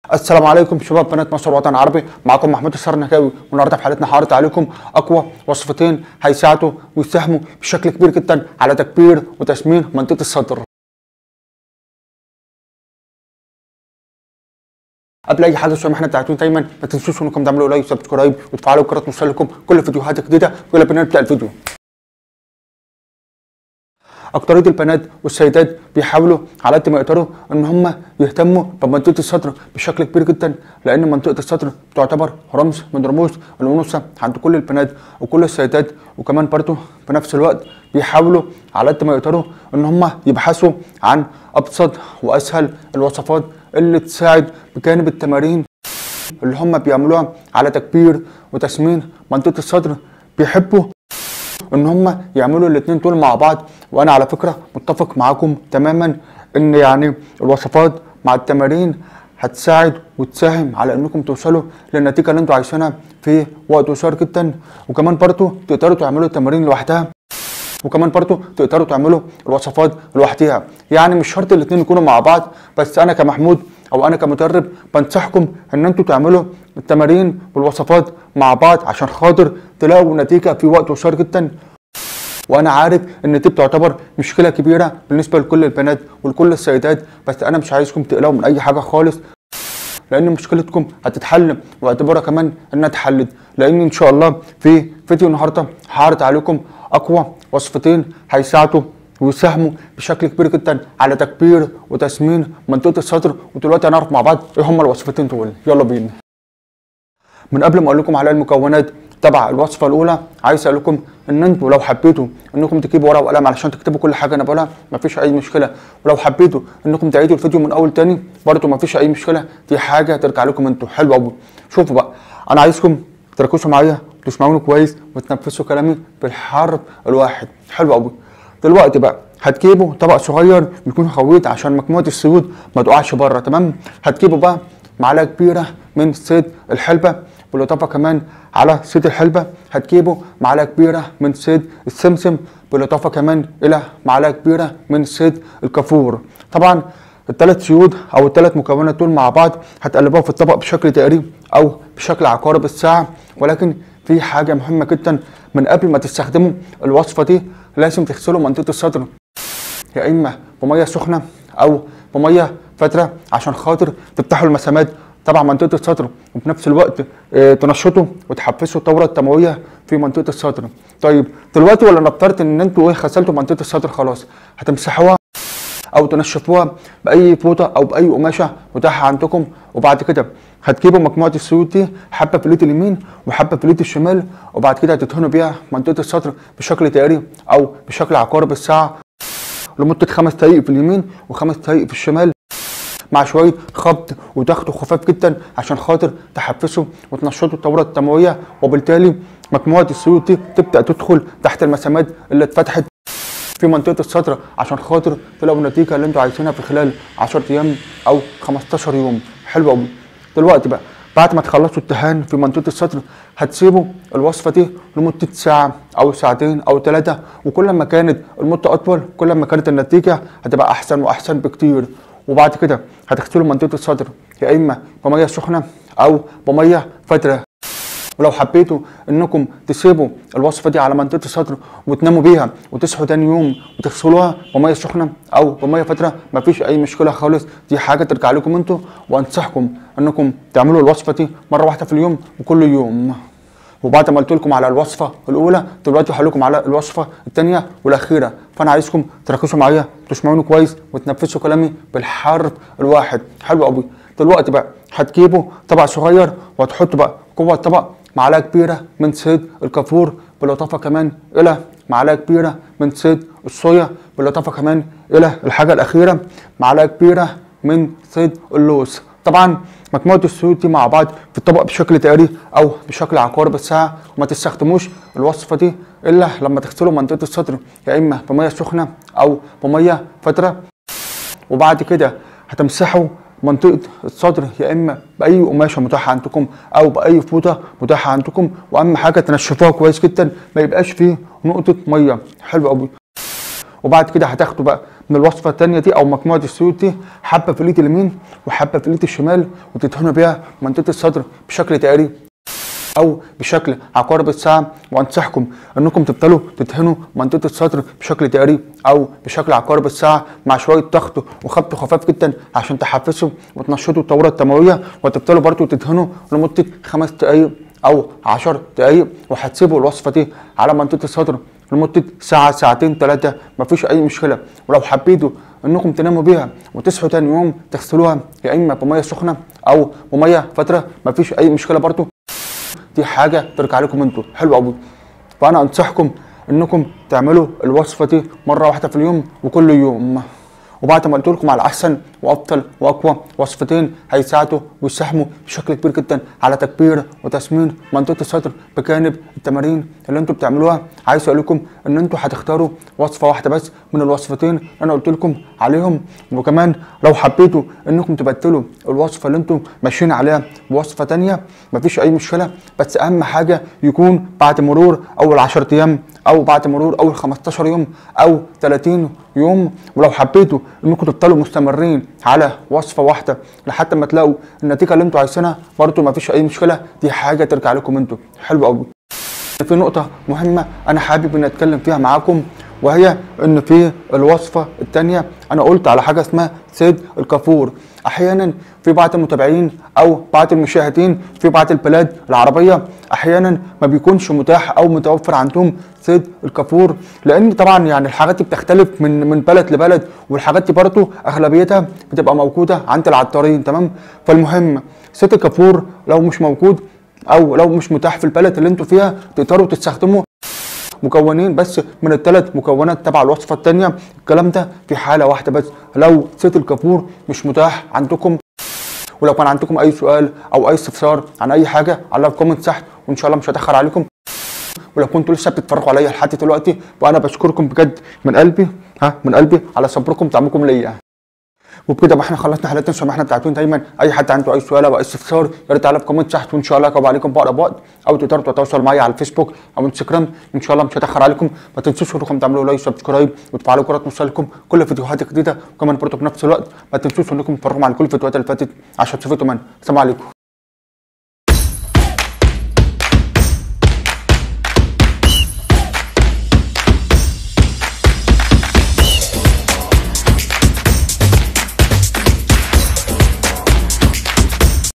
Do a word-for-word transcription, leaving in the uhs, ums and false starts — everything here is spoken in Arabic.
السلام عليكم شباب بنات مصر والوطن العربي، معكم محمود السرنكاوي، والنهارده في حلقتنا هعرض عليكم اقوى وصفتين هيساعدوا ويساهموا بشكل كبير جدا على تكبير وتسمين منطقه الصدر. قبل اي حاجه زي ما احنا بتاعتون دايما ما تنسوش انكم تعملوا لايك وسبسكرايب وتفعلوا الجرس توصل لكم كل فيديوهات جديده. ويلا بينا نبدا الفيديو. أكترية البنات والسيدات بيحاولوا على قد ما يقدروا إن هم يهتموا بمنطقة الصدر بشكل كبير جدا، لأن منطقة الصدر تعتبر رمز من رموز الأنوثة عند كل البنات وكل السيدات، وكمان برضه في نفس الوقت بيحاولوا على قد ما يقدروا إن هم يبحثوا عن أبسط وأسهل الوصفات اللي تساعد بجانب التمارين اللي هم بيعملوها على تكبير وتسمين منطقة الصدر. بيحبوا ان هم يعملوا الاثنين دول مع بعض، وانا على فكره متفق معاكم تماما ان يعني الوصفات مع التمارين هتساعد وتساهم على انكم توصلوا للنتيجه اللي انتوا عايزينها في وقت قصير جدا. وكمان برضو تقدروا تعملوا التمارين لوحدها، وكمان برضو تقدروا تعملوا الوصفات لوحدها. يعني مش شرط الاثنين يكونوا مع بعض، بس انا كمحمود او انا كمدرب بنصحكم ان انتوا تعملوا التمارين والوصفات مع بعض عشان خاطر تلاقوا نتيجه في وقت قصير جدا. وانا عارف ان دي بتعتبر مشكله كبيره بالنسبه لكل البنات ولكل السيدات، بس انا مش عايزكم تقلقوا من اي حاجه خالص، لان مشكلتكم هتتحل واعتبرها كمان انها اتحلت. لان ان شاء الله في فيديو النهارده هعرض عليكم اقوى وصفتين هيساعدوا ويساهموا بشكل كبير جدا على تكبير وتسمين منطقه الصدر. ودلوقتي هنعرف مع بعض ايه هما الوصفتين دول. يلا بينا. من قبل ما اقول لكم على المكونات تبع الوصفه الاولى، عايز اقول لكم ان انتوا لو حبيتوا انكم تجيبوا ورقه وقلم علشان تكتبوا كل حاجه انا بقولها مفيش اي مشكله، ولو حبيتوا انكم تعيدوا الفيديو من اول تاني برضه مفيش اي مشكله، دي حاجه ترجع لكم انتوا. حلو قوي. شوفوا بقى، انا عايزكم تركزوا معايا وتسمعوني كويس وتنفذوا كلامي بالحرف الواحد. حلو قوي. دلوقتي بقى هتجيبوا طبق صغير يكون خويت عشان مجموعه السيود ما تقعش بره، تمام؟ هتجيبوا بقى معلقه كبيره من زيت الحلبه، بالاضافه كمان على زيت الحلبه هتجيبوا معلقه كبيره من زيت السمسم، بالاضافه كمان الى معلقه كبيره من زيت الكافور. طبعا الثلاث زيوت او الثلاث مكونات دول مع بعض هتقلبوها في الطبق بشكل دائري او بشكل عقارب الساعه. ولكن في حاجه مهمه جدا، من قبل ما تستخدموا الوصفه دي لازم تغسلوا منطقه الصدر يا اما بميه سخنه او بميه فتره عشان خاطر تفتحوا المسامات طبعا منطقه الصدر، وفي نفس الوقت اه تنشطوا وتحفزوا الدوره الدمويه في منطقه الصدر. طيب دلوقتي ولا نفترض ان انتوا ايه غسلتوا منطقه الصدر خلاص، هتمسحوها او تنشفوها باي فوطه او باي قماشه متاحه عندكم، وبعد كده هتجيبوا مجموعه السيوط دي حبه في اليد اليمين وحبه في اليد الشمال، وبعد كده هتدهنوا بيها منطقه الصدر بشكل دائري او بشكل عقارب الساعه لمده خمس دقائق في اليمين وخمس دقائق في الشمال، مع شويه خبط وضغط خفاف جدا عشان خاطر تحفزوا وتنشطوا الدوره الدمويه، وبالتالي مجموعه السيوط دي تبدا تدخل تحت المسامات اللي اتفتحت في منطقه الصدر عشان خاطر تلاقوا النتيجه اللي انتوا عايزينها في خلال عشرة ايام او خمستاشر يوم. حلو قوي. دلوقتي بقى بعد ما تخلصوا الدهان في منطقه الصدر هتسيبوا الوصفه دي لمده ساعه او ساعتين او ثلاثه، وكل ما كانت المده اطول كل ما كانت النتيجه هتبقى احسن واحسن بكتير. وبعد كده هتغسلوا منطقه الصدر يا اما بميه سخنه او بميه فتره. ولو حبيتوا انكم تسيبوا الوصفه دي على منطقه الصدر وتناموا بيها وتصحوا تاني يوم وتغسلوها بميه سخنه او بميه فتره مفيش اي مشكله خالص، دي حاجه ترجع لكم انتوا. وانصحكم انكم تعملوا الوصفه دي مره واحده في اليوم وكل يوم. وبعد ما قلت لكم على الوصفه الاولى دلوقتي هقول لكم على الوصفه الثانيه والاخيره، فانا عايزكم تركزوا معايا وتسمعوني كويس وتنفذوا كلامي بالحرف الواحد. حلو قوي. دلوقتي بقى هتجيبوا طبق صغير وهتحطوا بقى جوه الطبق معلقه كبيره من زيت الكافور، بالاضافه كمان الى معلقه كبيره من زيت الصويا، بالاضافه كمان الى الحاجه الاخيره معلقه كبيره من زيت اللوز. طبعا مجموعه الزيوت دي مع بعض في الطبق بشكل دائري او بشكل عقارب الساعه، وما تستخدموش الوصفه دي الا لما تغسلوا منطقه الصدر يا اما بميه سخنه او بميه فتره. وبعد كده هتمسحوا منطقه الصدر يا اما باي قماشه متاحه عندكم او باي فوطه متاحه عندكم، واهم حاجه تنشفوها كويس جدا ما يبقاش فيه نقطه ميه. حلو قوي. وبعد كده هتاخدوا بقى من الوصفه الثانيه دي او مجموعه الزيوت دي حبه في الايد اليمين وحبه في الايد الشمال، وتدهنوا بيها منطقه الصدر بشكل دائري او بشكل عقارب الساعه. وانصحكم انكم تفضلوا تدهنوا منطقه الصدر بشكل دائري او بشكل عقارب الساعه مع شويه ضغط وخبط خفاف جدا عشان تحفزوا وتنشطوا الدوره الدمويه، وتفضلوا برضو تدهنوا لمده خمس دقائق او عشر دقائق، وهتسيبوا الوصفه دي على منطقه الصدر لمده ساعه ساعتين ثلاثه مفيش اي مشكله. ولو حبيتوا انكم تناموا بيها وتصحوا تاني يوم تغسلوها يا اما بميه سخنه او بميه فتره مفيش اي مشكله برضو، دي حاجه ترجع لكم انتوا. حلو قوي. فانا انصحكم انكم تعملوا الوصفه دي مره واحده في اليوم وكل يوم. وبعد ما قلت لكم على احسن وافضل واقوى وصفتين هيساعدوا ويساهموا بشكل كبير جدا على تكبير وتسمين منطقه الصدر بجانب التمارين اللي انتوا بتعملوها، عايز اقول لكم ان انتوا هتختاروا وصفه واحده بس من الوصفتين اللي انا قلت لكم عليهم. وكمان لو حبيتوا انكم تبدلوا الوصفه اللي انتوا ماشيين عليها بوصفه ثانيه مفيش اي مشكله، بس اهم حاجه يكون بعد مرور اول عشرة ايام او بعد مرور اول خمستاشر يوم او ثلاثين يوم. ولو حبيتوا انكم تفضلوا مستمرين على وصفه واحده لحد ما تلاقوا النتيجه اللي انتوا عايزينها برضو مفيش اي مشكله، دي حاجه ترجع لكم انتوا. حلو قوي. في نقطه مهمه انا حابب ان اتكلم فيها معاكم، وهي ان في الوصفه الثانيه انا قلت على حاجه اسمها زيت الكافور. احيانا في بعض المتابعين او بعض المشاهدين في بعض البلاد العربيه احيانا ما بيكونش متاح او متوفر عندهم زيت الكافور، لان طبعا يعني الحاجات دي بتختلف من من بلد لبلد، والحاجات دي برضو اغلبيتها بتبقى موجوده عند العطارين. تمام. فالمهم زيت الكافور لو مش موجود او لو مش متاح في البلد اللي انتوا فيها تقدروا تستخدموا مكونين بس من الثلاث مكونات تبع الوصفه الثانيه. الكلام ده في حاله واحده بس لو زيت الكافور مش متاح عندكم. ولو كان عندكم اي سؤال او اي استفسار عن اي حاجه على الكومنت تحت وان شاء الله مش هتاخر عليكم. ولو كنتوا لسه بتتفرجوا عليا لحد دلوقتي وانا بشكركم بجد من قلبي، ها من قلبي على صبركم ودعمكم ليا. وبكده بقى احنا خلصنا حلقتنا زي ما احنا بتاعتون دايما. اي حد عنده اي سؤال او اي استفسار يا ريت تعالى في كومنت تحت وان شاء الله اجاوب عليكم باقرب وقت، او تقدروا تتواصلوا معايا على الفيسبوك او انستجرام ان شاء الله مش هتاخر عليكم. ما تنسوش انكم تعملوا لايك وسبسكرايب وتفعلوا جرس توصلكم كل فيديوهات جديده، وكمان برضه في نفس الوقت ما تنسوش انكم تتفرجوا على كل الفيديوهات اللي فاتت عشان تستفيدوا منها. السلام عليكم.